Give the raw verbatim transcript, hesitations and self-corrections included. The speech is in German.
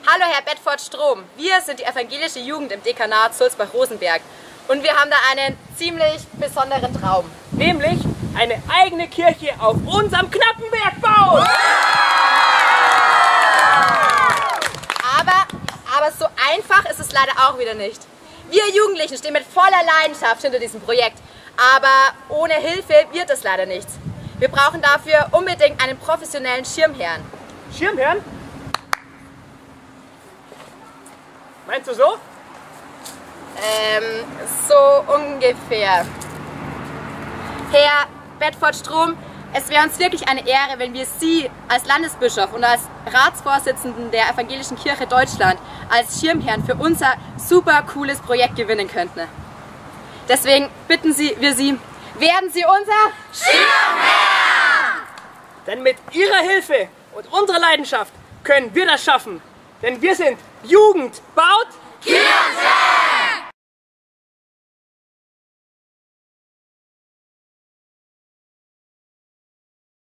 Hallo Herr Bedford-Strom, wir sind die evangelische Jugend im Dekanat Sulzbach-Rosenberg und wir haben da einen ziemlich besonderen Traum. Nämlich eine eigene Kirche auf unserem knappen Bergbau! Aber, aber so einfach ist es leider auch wieder nicht. Wir Jugendlichen stehen mit voller Leidenschaft hinter diesem Projekt, aber ohne Hilfe wird es leider nichts. Wir brauchen dafür unbedingt einen professionellen Schirmherrn. Schirmherrn? Meinst du so? Ähm, so ungefähr. Herr Bedford-Strom, es wäre uns wirklich eine Ehre, wenn wir Sie als Landesbischof und als Ratsvorsitzenden der Evangelischen Kirche Deutschland als Schirmherrn für unser super cooles Projekt gewinnen könnten. Deswegen bitten Sie, wir Sie, werden Sie unser Schirmherr! Denn mit Ihrer Hilfe und unserer Leidenschaft können wir das schaffen. Denn wir sind Jugend baut Kirche!